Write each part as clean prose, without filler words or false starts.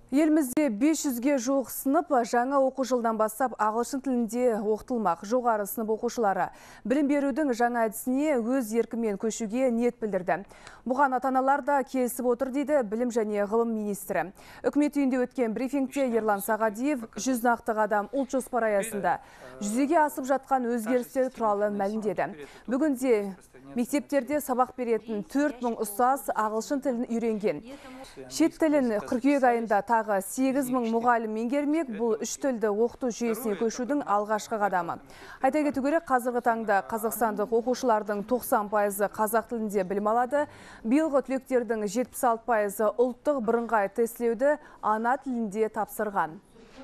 Елімізде 500-ге жуық сынып жаңа оқу жылдан бастап ағылшын тілінде оқытылмақ. Жоғары сынып оқушылары білім берудің жаңа әдісіне өз еркімен көшуге ниет білдірді. Бұған ата-аналар да келісіп отыр дейді білім және ғылым министрі. Үкімет үйінде өткен брифингте Ерлан Сағадиев 100 нақты қадам ұлт жоспары аясында жүзеге асып жатқан өзгерістер туралы мәлімдеді. Бүгінде мектептерде сабақ беретін 4000 ұстаз ағылшын тілін үйренген. Шет тілін қыркүйек айында тағы 8000 мұғалім меңгермек. Бұл үш тілді оқыту жүйесіне көшудің алғашқы қадамы. Айта кету керек, қазіргі таңда қазақстандық оқушылардың 90% қазақ тілінде білім алады. Биылғы түлектердің 76% ұлттық бірыңғай тестілеуді ана тілінде тапсырған.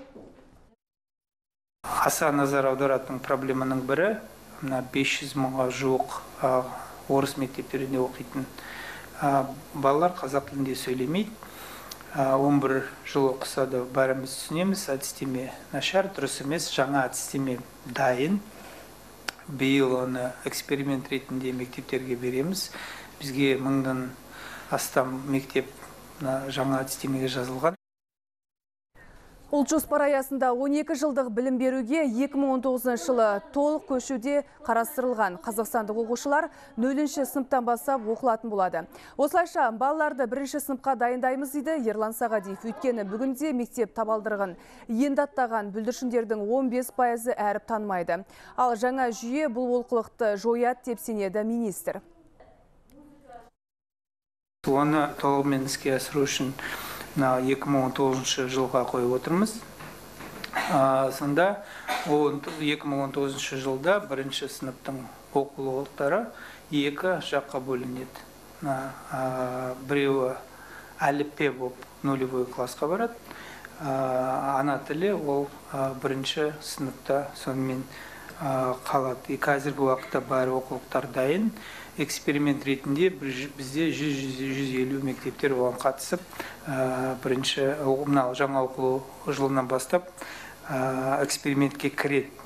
Аса назар аударатын проблеманың бірі 500 мыңға жуық орыс мектептерінде оқитын балалар қазақ тілінде сөйлемейді. 11 жыл оқыса да бәріміз түсінеміз, әдістеме нашар, дұрыс емес, жаңа әдістеме дайын. Биыл оны эксперимент ретінде мектептерге береміз. Бізге 1000-дан астам мектеп жаңа әдістемеге жазылған. Ұлт жоспар аясында 12 жылдық білім беруге 2019 жылы толық көшуде қарастырылған. Қазақстандық оқушылар 0-ші сыныптан бастап оқылатын болады. Осылайша балаларды 1-ші сыныпқа дайындаймыз дейді Ерлан Сағадиев. Өйткені бүгінде мектеп табалдырығын енді аттаған бүлдіршіндердің 15% әріп танымайды. Ал жаңа жүйе бұл олқылықты жояды деп сенеді министр. Оны толығымен іске асыру үшін 2019 жылға қойып отырмыз. Сонда 2019 жылда 1-ші сыныптың оқулықтары 2 жаққа бөлінеді. Біреуі әліппе болып 0-й классқа барады. Ана тілі ол 1-ші сыныпта сонымен қалады. Қазіргі уақытта бар оқулықтар дайын. Эксперимент ретінде бізде 100-150 мектептер оған қатысып, жаңа оқу жылынан бастап экспериментке кіреді.